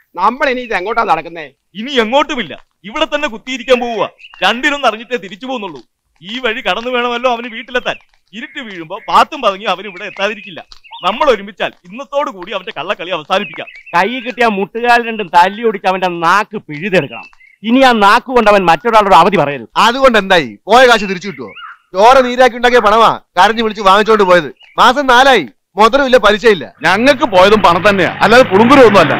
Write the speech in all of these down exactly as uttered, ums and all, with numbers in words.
നമ്മൾ ഇനി ഇത് എങ്ങോട്ടാ നടക്കുന്നേ? ഇനി എങ്ങോട്ടുമില്ല, ഇവിടെ തന്നെ കുത്തിയിരിക്കാൻ പോവുക. രണ്ടിനും അറിഞ്ഞിട്ടേ തിരിച്ചു പോകുന്നുള്ളൂ. ഈ വഴി കടന്നു വേണമല്ലോ അവന് വീട്ടിലെത്താൻ. ഇരുട്ട് വീഴുമ്പോ പാത്തും പതുങ്ങി അവന് ഇവിടെ എത്താതിരിക്കില്ല. നമ്മൾ ഒരുമിച്ചാൽ ഇന്നത്തോടു കൂടി അവന്റെ കള്ളക്കളി അവസാനിപ്പിക്കാം. കൈ കിട്ടിയ മുട്ടുകാൽ രണ്ടും തല്ലി ഒടിച്ച് അവന്റെ നാക്ക് പിഴുതെടുക്കണം. ഇനി ആ നാക്ക് കൊണ്ട് അവൻ മറ്റൊരാളോട് അവധി പറയരുത്. അതുകൊണ്ട് എന്തായി? പോയ കാശ് തിരിച്ചു കിട്ടുവോ? ചോര നീരാക്കി ഉണ്ടാക്കിയ പണമാ കരഞ്ഞു വിളിച്ച് വാങ്ങിച്ചോണ്ട് പോയത്. മാസം നാലായി, മുതലുമില്ല, പലിശയില്ല. ഞങ്ങൾക്ക് പോയതും പണം തന്നെയാ, അല്ലാതെ പുളുങ്കുരു ഒന്നുമല്ല.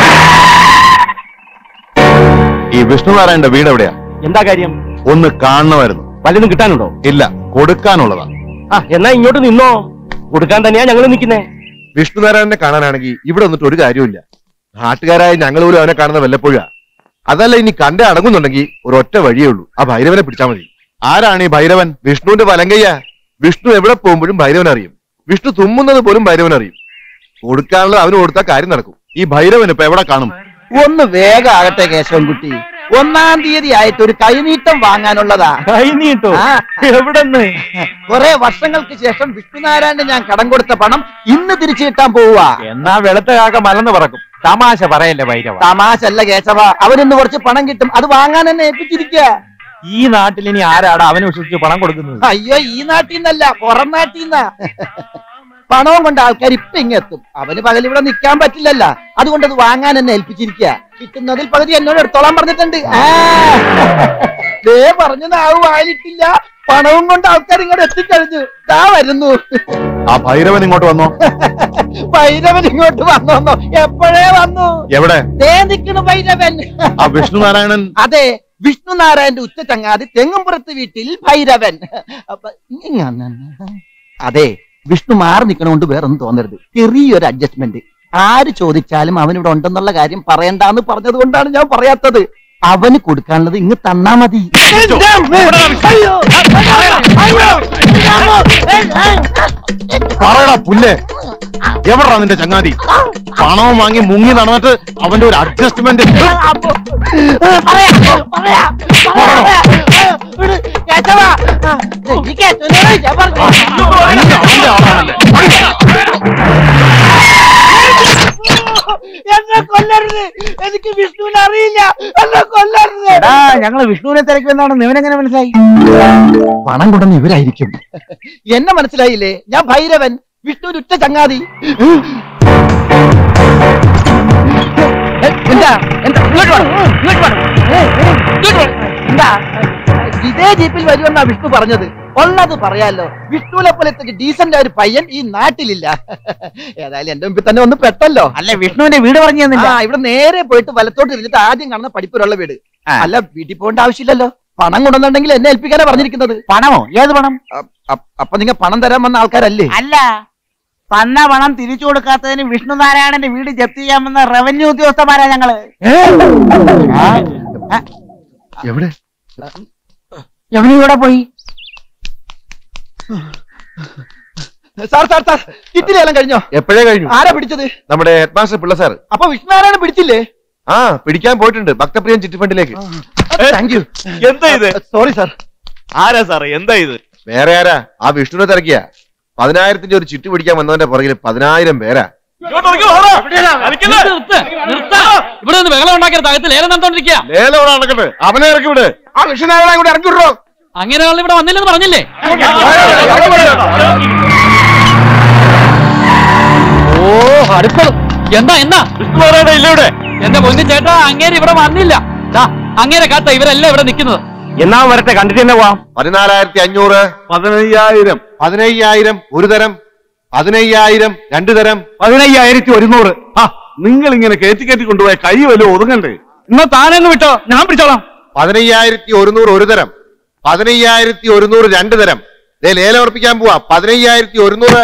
ഈ വിഷ്ണുനാരായണന്റെ വീട് എവിടെയാ? എന്താ കാര്യം? ഒന്ന് കാണണമായിരുന്നു. വല്ലതും കിട്ടാനുണ്ടോ? ഇല്ല, കൊടുക്കാനുള്ളതാ. ആ എന്നാ ഇങ്ങോട്ട് നിന്നോ, കൊടുക്കാൻ തന്നെയാ ഞങ്ങൾ നിൽക്കുന്നേ. വിഷ്ണുനാരായണനെ കാണാനാണെങ്കിൽ ഇവിടെ വന്നിട്ട് ഒരു കാര്യമില്ല. നാട്ടുകാരായ ഞങ്ങൾ പോലും അവനെ കാണുന്ന വല്ലപ്പോഴാ. അതല്ല, ഇനി കണ്ടേ അടങ്ങുന്നുണ്ടെങ്കിൽ ഒരൊറ്റ വഴിയേ ഉള്ളൂ, ആ ഭൈരവനെ പിടിച്ചാൽ മതി. ആരാണ് ഈ ഭൈരവൻ? വിഷ്ണുവിന്റെ വലങ്കയ്യ. വിഷ്ണു എവിടെ പോകുമ്പോഴും ഭൈരവൻ അറിയും. വിഷ്ണു തുമ്മുന്നത് പോലും ഭൈരവൻ അറിയും. കൊടുക്കാനുള്ളത് അവന് കൊടുത്താൽ കാര്യം നടക്കും. ഈ ഭൈരവൻ ഇപ്പൊ എവിടെ കാണും? ഒന്ന് വേഗം ആകട്ടെ കേശവൻകുട്ടി, ഒന്നാം തീയതി ആയിട്ട് ഒരു കൈനീട്ടം വാങ്ങാനുള്ളതാ. കൈനീട്ടോ? എവിടെന്ന്? കുറെ വർഷങ്ങൾക്ക് ശേഷം വിഷ്ണുനാരായണന് ഞാൻ കടം കൊടുത്ത പണം ഇന്ന് തിരിച്ചു കിട്ടാൻ പോവുക. എന്നാ വെളുത്ത കാക്ക മലന്ന് പറക്കും. തമാശ പറയല്ലേ ഭൈരവ? തമാശ അല്ല കേശവ, അവനിന്ന് കുറച്ച് പണം കിട്ടും, അത് വാങ്ങാൻ എന്നെ ഏൽപ്പിച്ചിരിക്കുക. ഈ നാട്ടിൽ ഇനി ആരാടാ അവനെ വിശ്വസിച്ച് പണം കൊടുക്കുന്നത്? അയ്യോ, ഈ നാട്ടിൽ നിന്നല്ല, പുറം നാട്ടിൽ നിന്നാ. പണവും കൊണ്ട് ആൾക്കാർ ഇപ്പൊ ഇങ്ങെത്തും. അവന് പകൽ ഇവിടെ നിൽക്കാൻ പറ്റില്ലല്ല, അതുകൊണ്ട് അത് വാങ്ങാൻ എന്നെ ഏൽപ്പിച്ചിരിക്കുക. കിട്ടുന്നതിൽ പകുതി എന്നോട് എടുത്തോളാൻ പറഞ്ഞിട്ടുണ്ട്. ആ ദേ പറഞ്ഞു നാവ് വായിലിട്ടില്ല, പണവും കൊണ്ട് ആൾക്കാർ ഇങ്ങോട്ട് എത്തിക്കഴിഞ്ഞു. ദാ വരുന്നു. ആ ഭൈരവൻ ഇങ്ങോട്ട് വന്നോ? ഭൈരവൻ ഇങ്ങോട്ട് വന്നോന്നോ? എപ്പോഴേ വന്നു. എവിടെ? ദേ നിൽക്കണു ഭൈരവൻ. ആ വിഷ്ണുനാരായണൻ? അതെ, വിഷ്ണുനാരായണന്റെ ഉച്ച ചങ്ങാതി തെങ്ങുംപുറത്ത് വീട്ടിൽ ഭൈരവൻ. അതെ, വിഷ്ണു മാറി നിൽക്കണോണ്ട് വേറൊന്നും തോന്നരുത്. ചെറിയൊരു അഡ്ജസ്റ്റ്മെന്റ്. ആര് ചോദിച്ചാലും അവനിവിടെ ഉണ്ടെന്നുള്ള കാര്യം പറയണ്ടെന്ന് പറഞ്ഞത് കൊണ്ടാണ് ഞാൻ പറയാത്തത്. അവന് കൊടുക്കാനുള്ളത് ഇങ്ങ് തന്നാ മതി. പറയടാ പുല്ലേ, എവിടാ നിന്റെ ചങ്ങാതി? പണവും വാങ്ങി മുങ്ങി നടന്നിട്ട് അവന്റെ ഒരു അഡ്ജസ്റ്റ്മെന്റ്. എന്നെ കൊല്ലരുത്, എനിക്ക് വിഷ്ണുവിനെ അറിയില്ല, എന്നെ കൊല്ലരുത്. ഞങ്ങള് വിഷ്ണുവിനെ തിരക്കുമെന്നാണ് നിവനെങ്ങനെ മനസ്സിലായി? പണം കൊണ്ടെന്ന് ഇവരായിരിക്കും. എന്നെ മനസ്സിലായില്ലേ? ഞാൻ ഭൈരവൻ, വിഷ്ണുവിന് ഉറ്റ ചങ്ങാതി. എന്താ എന്താ ഇതേ ജീപ്പിൽ വരുമെന്നാ വിഷ്ണു പറഞ്ഞത്. ഉള്ളത് പറയാലോ, വിഷ്ണുവിനെ പോലത്തെ ഡീസന്റ് ഒരു പയ്യൻ ഈ നാട്ടിലില്ല. ഏതായാലും എന്റെ മുമ്പിൽ തന്നെ ഒന്ന് പെട്ടല്ലോ. അല്ല, വിഷ്ണുവിന്റെ വീട് പറഞ്ഞു തന്നില്ല. ഇവിടെ നേരെ പോയിട്ട് വലത്തോട്ട് ഇരുന്നിട്ട് ആദ്യം കാണുന്ന പഠിപ്പുരയുള്ള വീട്. അല്ല, വീട്ടിൽ പോകേണ്ട ആവശ്യമില്ലല്ലോ. പണം കൊണ്ടുവന്നിട്ടുണ്ടെങ്കിൽ എന്നെ ഏൽപ്പിക്കാനാ പറഞ്ഞിരിക്കുന്നത്. പണമോ? ഏത് പണം? അപ്പൊ നിങ്ങൾ പണം തരാൻ വന്ന ആൾക്കാരല്ലേ? അല്ല, തന്ന പണം തിരിച്ചു കൊടുക്കാത്തതിന് വിഷ്ണുനാരായണന്റെ വീട് ജപ്തി ചെയ്യാമെന്ന റവന്യൂ ഉദ്യോഗസ്ഥന്മാരാ ഞങ്ങള്. എവിടെ? എവിടെ പോയി? സാർ സാർ സാർ കിറ്റിലെല്ലാം കഴിഞ്ഞോ? എപ്പോഴേ കഴിഞ്ഞു. ആരാ പിടിച്ചത്? നമ്മുടെ ഹെഡ് മാസ്റ്റർ പിള്ള സാർ. അപ്പൊ വിഷ്ണുനാരായണൻ പിടിച്ചില്ലേ? ആ, പിടിക്കാൻ പോയിട്ടുണ്ട് ഭക്തപ്രിയൻ ചിറ്റിഫണ്ടിലേക്ക്. Thank you. എന്താ ഇത്? Sorry sir. ആരാ സാറേ, എന്താ ഇത്? വേറെ ആരാ? ആ വിഷ്ണുവിനെ തിരക്കിയ പതിനായിരത്തിന്റെ ഒരു ചിട്ടി പിടിക്കാൻ വന്നവന്റെ പുറകിൽ പതിനായിരം പേരാ. ഇവിടെ നിന്ന് ബഹളം ഉണ്ടാക്കിയ തകത്ത് ലേലം നടത്തോണ്ടിരിക്കുക. ലേലം ഇവിടെ നടക്കട്ടെ, അവനെ ഇറക്കി വിട്. ആ വിഷ്ണുനാരായണൻ കൂടെ ഇറക്കി വിടോ. അങ്ങനെ ഇവിടെ വന്നില്ലെന്ന് പറഞ്ഞില്ലേ? ഓ അടുക്കളും. എന്താ എന്താ വിഷ്ണുനാരായണ ഇല്ല ഇവിടെ? എന്റെ പൊന്നു ചേട്ടാ, അങ്ങേര് ഇവിടെ വന്നില്ല. അങ്ങേരെ കാത്ത ഇവരെല്ലാം ഇവിടെ നിൽക്കുന്നത്. എന്നാ വരട്ടെ, കണ്ടിട്ട് തന്നെ പോവാം. പതിനാലായിരത്തി അഞ്ഞൂറ്, പതിനയ്യായിരം, പതിനയ്യായിരം ഒരു തരം, പതിനയ്യായിരം രണ്ടു തരം, പതിനയ്യായിരത്തി ഒരുന്നൂറ്. ആ, നിങ്ങൾ ഇങ്ങനെ കയറ്റി കയറ്റി കൊണ്ടുപോയ കൈ വല്ല ഒതുങ്ങണ്ടേ? എന്നാ താനങ്ങ് വിട്ടോ, ഞാൻ പിടിച്ചോളാം. പതിനയ്യായിരത്തി ഒരുന്നൂറ് ഒരു തരം, പതിനയ്യായിരത്തി ഒരുന്നൂറ് രണ്ടു തരം. ദേ ലേലം ഉറപ്പിക്കാൻ പോവാ. പതിനയ്യായിരത്തി ഒരുന്നൂറ്.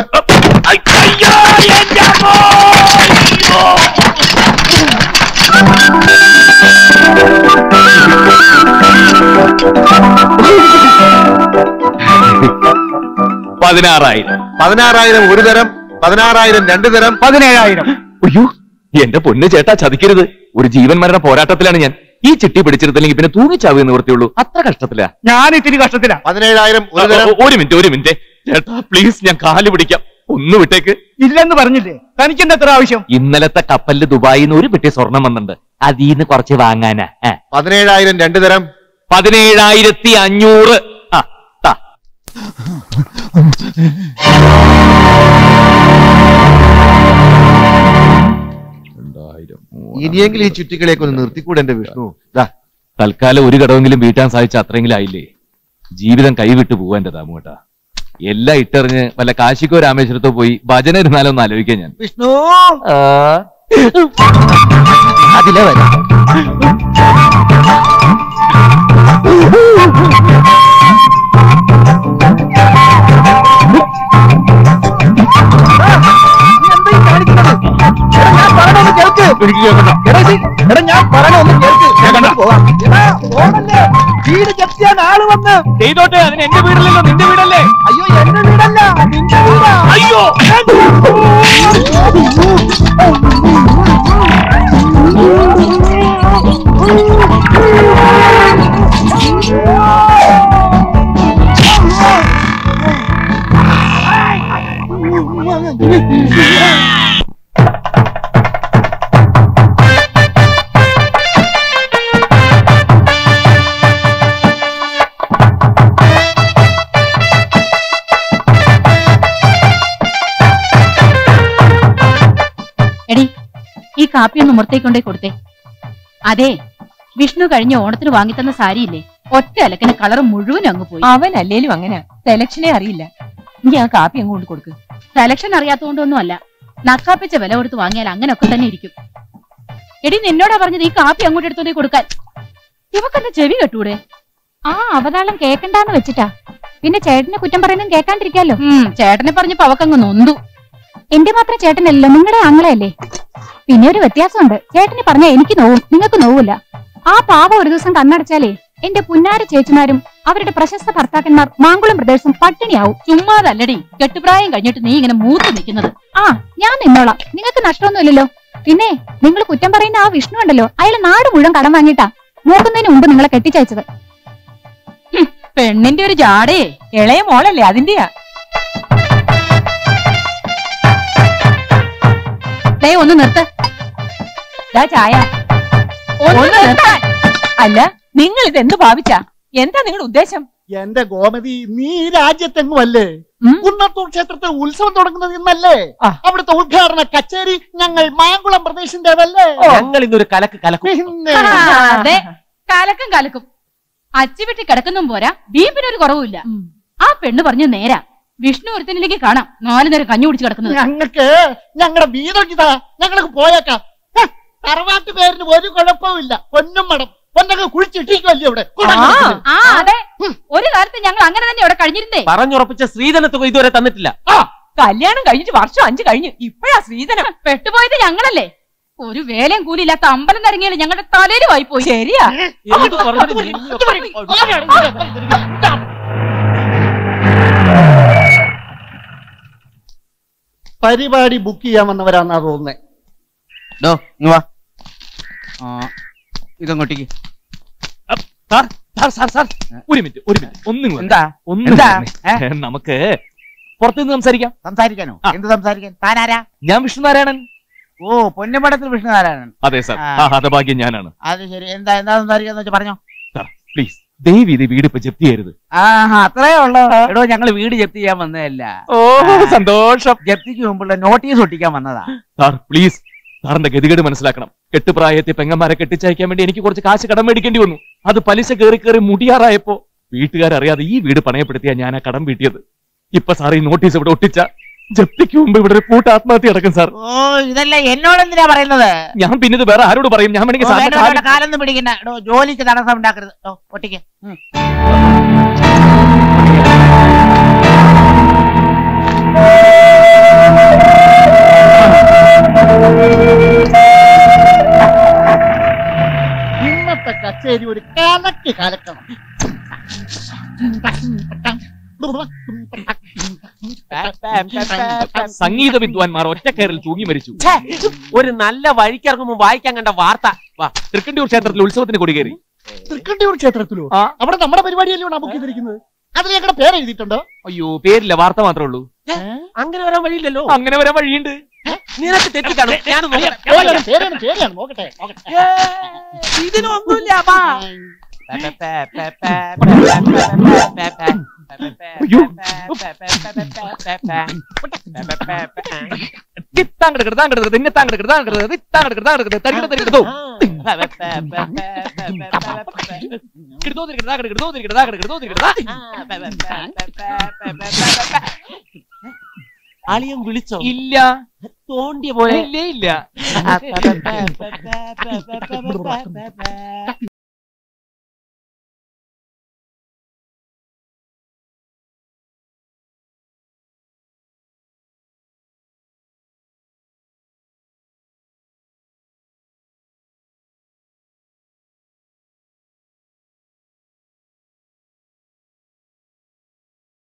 പതിനാറായിരം. പതിനാറായിരം ഒരു തരം, പതിനാറായിരം രണ്ടു തരം, പതിനേഴായിരം. അയ്യോ, എന്റെ പൊന്നു ചേട്ടാ ചതിക്കരുത്. ഒരു ജീവൻ മരണ പോരാട്ടത്തിലാണ് ഞാൻ. ഈ ചിട്ടി പിടിച്ചിരുത്തില്ലെങ്കിൽ പിന്നെ തൂങ്ങിച്ചാവുക നിവൃത്തിയുള്ളൂ. അത്ര കഷ്ടത്തില ഞാൻ. ഇത്തിരി കഷ്ടത്തില. പതിനേഴായിരം ഒരു തരം. ഒരു മിനിറ്റ് ഒരു മിനിറ്റ് ചേട്ടാ, പ്ലീസ്, ഞാൻ കാല് പിടിക്കാം. ഒന്ന് വിട്ടേക്ക്. ഇല്ലെന്ന് പറഞ്ഞില്ലേ? തനിക്ക് എന്താ എത്ര ആവശ്യം? ഇന്നലത്തെ കപ്പലിൽ ദുബായിൽ നിന്ന് ഒരു പെട്ടി സ്വർണം വന്നിട്ടുണ്ട്. അതിന്ന് കുറച്ച് വാങ്ങാനാ. പതിനേഴായിരം രണ്ടു തരം. പതിനേഴായിരത്തി അഞ്ഞൂറ്. ആ താ. ഇനിയെങ്കിലും ഈ ചുറ്റിക്കളിയൊക്കെ ഒന്ന് നിർത്തിക്കൂടെ എന്റെ വിഷ്ണു? തൽക്കാലം ഒരു കടവെങ്കിലും വീട്ടാൻ സാധിച്ച അത്രയെങ്കിലും ആയില്ലേ? ജീവിതം കൈവിട്ടു പോവാ എന്റെ ദാമുവേട്ടാ. എല്ലാം ഇട്ടെറിഞ്ഞ് വല്ല കാശിക്കോ രാമേശ്വരത്തോ പോയി ഭജന ഇരുന്നാലോ ഒന്ന് ആലോചിക്കാൻ ഞാൻ. വിഷ്ണു അതിലെ വരാം. ഞാൻ പറയണൊന്ന് വീട് ജപ്തിയാൻ ആള് വന്ന് ചെയ്തോട്ടെ. അതിന് എന്റെ വീടല്ലല്ലോ, നിന്റെ വീടല്ലേ? അയ്യോ എന്റെ വീടല്ല നിന്റെ വീടാ. അയ്യോ എടി, ഈ കാപ്പി ഒന്ന് മുറത്തേക്കൊണ്ടേ കൊടുത്തേ. അതെ, വിഷ്ണു കഴിഞ്ഞ ഓണത്തിന് വാങ്ങിത്തന്ന സാരിയില്ലേ, ഒറ്റ അലക്കിന് കളർ മുഴുവനും അങ്ങ് പോയി. അവൻ അല്ലേലും അങ്ങനെ സെലക്ഷനെ അറിയില്ല. നീ ആ കാപ്പി അങ്ങ് കൊണ്ട് കൊടുക്ക്. സെലക്ഷൻ അറിയാത്തോണ്ടൊന്നും അല്ല, നക്കാപ്പിച്ച വില കൊടുത്ത് വാങ്ങിയാൽ അങ്ങനെയൊക്കെ തന്നെ ഇരിക്കും. എടി, നിന്നോടാ പറഞ്ഞത് ഈ കാപ്പി അങ്ങോട്ട് എടുത്തോണ്ടേ കൊടുക്കാൻ. ഇവക്കെന്നെ ചെവി കെട്ടൂടെ? ആ അവതാളം കേക്കണ്ടാന്ന് വെച്ചിട്ടാ. പിന്നെ ചേട്ടനെ കുറ്റം പറയുന്നതും കേൾക്കാണ്ടിരിക്കാലോ. ചേട്ടനെ പറഞ്ഞപ്പോ അവക്കങ്ങ് നൊന്തു. എന്റെ മാത്രം ചേട്ടനല്ലോ, നിങ്ങളുടെ ആങ്ങളയല്ലേ. പിന്നെ ഒരു വ്യത്യാസമുണ്ട്. ചേട്ടന് പറഞ്ഞാൽ എനിക്ക് നോവും, നിങ്ങൾക്ക് നോവില്ല. ആ പാവ ഒരു ദിവസം കണ്ണടച്ചാലേ എന്റെ പുന്നാര ചേച്ചിമാരും അവരുടെ പ്രശസ്ത ഭർത്താക്കന്മാർ മാങ്കുളം പ്രദേശം പട്ടിണിയാവും. ചുമ്മാതല്ലടി, കെട്ടുപ്രായം കഴിഞ്ഞിട്ട് നീ ഇങ്ങനെ മൂത്ത് നിൽക്കുന്നത്. ആ ഞാൻ നിന്നോളാം, നിങ്ങൾക്ക് നഷ്ടമൊന്നുമില്ലല്ലോ. പിന്നെ നിങ്ങൾ കുറ്റം പറയുന്ന ആ വിഷ്ണു ഉണ്ടല്ലോ, അയാൾ നാട് മുഴുവൻ കടം വാങ്ങിയിട്ടാ നോക്കുന്നതിന് മുമ്പ് നിങ്ങളെ കെട്ടിച്ചയച്ചത്. പെണ്ണിന്റെ ഒരു ജാടേ. ഇളയ മോളല്ലേ, അതിന്റെയാ. ദേ ഒന്ന് നിർത്ത്. ചായ ഒന്ന് നിർത്താൻ. അല്ല, നിങ്ങൾ ഇത് എന്ത് ഭാവിച്ചാ? എന്താ നിങ്ങളുടെ ഉദ്ദേശം? എന്റെ ഗോമതി, നീ രാജ്യത്തെങ്ങും അല്ലേ? കുന്നത്തൂർ ക്ഷേത്രത്തിൽ ഉത്സവം തുടങ്ങുന്നത് ഇന്നല്ലേ? അവിടുത്തെ ഉദ്ഘാടന കച്ചേരി ഞങ്ങൾ മാങ്കുളം പ്രദേശിന്റേതല്ലേ? ഞങ്ങൾ ഇന്നൊരു കലക്ക് കലക്കും. അതെ, കലക്കും കലക്കും. അച്ചുവിട്ടി കിടക്കുന്നും പോരാ, ബീമ്പിനൊരു കുറവുമില്ല. ആ പെണ്ണ് പറഞ്ഞു നേരാ, വിഷ്ണു ഒരുത്തനിലേക്ക് കാണാം നാലു നേരം കഞ്ഞി കുടിച്ച് കിടക്കുന്നത്. ഞങ്ങൾക്ക് ഞങ്ങളുടെ വീതൊക്കെ ഇതാ, ഞങ്ങൾക്ക് പോയേക്കാം. തറവാട്ട് പേരിന് ഒരു കുഴപ്പമില്ല. പൊന്നും മടം പൊന്നൊക്കെ കുഴിച്ചിട്ടിരിക്കുമല്ലേ ഇവിടെ. ആ അതെ, ഒരു കാലത്ത് ഞങ്ങൾ അങ്ങനെ തന്നെ ഇവിടെ കഴിഞ്ഞിരുന്നേ. പറഞ്ഞുറപ്പിച്ച സ്ത്രീധന തുക ഇതുവരെ തന്നിട്ടില്ല. കല്യാണം കഴിഞ്ഞിട്ട് വർഷം അഞ്ചു കഴിഞ്ഞു, ഇപ്പഴാ സ്ത്രീധനം. പെട്ടുപോയത് ഞങ്ങളല്ലേ. ഒരു വേലയും കൂലിയില്ലാത്ത അമ്പലം തരങ്ങിയാലും ഞങ്ങളുടെ തലയിൽ വായിപ്പോയി. ശരിയാ. പരിപാടി ബുക്ക് ചെയ്യാൻ വന്നവരാന്നാ തോന്നുന്നേ. ഇതങ്ങോട്ടേക്ക്. ഒരു മിനിറ്റ് ഒരു മിനിറ്റ് ഒന്നും എന്താ ഒന്നും നമുക്ക് പുറത്തുനിന്ന് സംസാരിക്കാം. സംസാരിക്കാനോ? എന്ത് സംസാരിക്കാൻ? താനാരാ? ഞാൻ വിഷ്ണുനാരായണൻ. ഓ, പൊന്നമ്പടത്തിൽ വിഷ്ണുനാരായണൻ. അതെ സാർ, ഹതഭാഗ്യം ഞാനാണ്. അത് ശരി. എന്താ എന്താ സംസാരിക്കാന്ന് വെച്ചാൽ പറഞ്ഞോ സാർ. പ്ലീസ് ദയവ് ഇത് വീട് ഇപ്പൊ ജപ്തി ചെയ്യരുത്. ആഹാ, അത്രേ ഉള്ളൂ. എടോ, ഞങ്ങള് വീട് ജപ്തി ചെയ്യാൻ വന്നതല്ല. ഓ സന്തോഷം. ജപ്തിക്ക് മുമ്പുള്ള നോട്ടീസ് ഒട്ടിക്കാൻ വന്നതാ. സാർ പ്ലീസ്, സാറിന്റെ ഗതികേട് മനസ്സിലാക്കണം. കെട്ടുപ്രായത്തെ പെങ്ങന്മാരെ കെട്ടിച്ചയക്കാൻ വേണ്ടി എനിക്ക് കുറച്ച് കാശ് കടം മേടിക്കേണ്ടി വന്നു. അത് പലിശ കയറി കയറി മുടിയാറായപ്പോ വീട്ടുകാരറിയാതെ ഈ വീട് പണയപ്പെടുത്തിയാ ഞാൻ ആ കടം വീട്ടിയത്. ഇപ്പൊ സാർ ഈ നോട്ടീസ് ഇവിടെ ഒട്ടിച്ച ജപ്തിക്ക് മുമ്പ് ഇവിടെ ഒരു കൂട്ട ആത്മഹത്യ നടക്കും സാർ. ഓ, ഇതല്ല എന്നോട് എന്തിനാ പറയുന്നത്? ഞാൻ പിന്നെ ഇത് വേറെ ആരോട് പറയും? ഞാൻ വേണമെങ്കിൽ കാലൊന്നും പിടിക്കണ്ട. ജോലിക്ക് തടസ്സം ഉണ്ടാക്കരുത്. ഒട്ടിക്ക്. ഇന്നത്തെ കച്ചേരി ഒരു കലക്ക് കലക്കണം. സംഗീത വിദ്വാൻമാർ ഒറ്റക്കയറിൽ തൂങ്ങി മരിച്ചു. ഒരു നല്ല വഴിക്കിറങ്ങുമ്പോൾ വായിക്കാൻ കണ്ട വാർത്ത. തൃക്കണ്ടിയൂർ ക്ഷേത്രത്തിൽ ഉത്സവത്തിന് കൊടികേറി. തൃക്കണ്ടിയൂർ ക്ഷേത്രത്തിലോ? അവിടെ നമ്മുടെ പരിപാടിയല്ലേ ബുക്ക് ചെയ്തിരിക്കുന്നത്. അതിൽ ഞങ്ങളുടെ പേര് എഴുതിയിട്ടുണ്ടോ? അയ്യോ, പേരില്ല, വാർത്ത മാത്രമേ ഉള്ളൂ. അങ്ങനെ വരാൻ വഴിയില്ലല്ലോ. അങ്ങനെ വരാൻ വഴിയുണ്ട്. നിനക്ക് തെറ്റിക്കാണോ? ഞാൻ പേരാണ് പേരാണ് പേരാണ് നോക്കട്ടെ നോക്കട്ടെ ഇതിനൊന്നുമില്ല. വാ. അളിയൻ വിളിച്ചോ? ഇല്ല. തോണ്ടിയ പോലെ ഇല്ല ഇല്ല.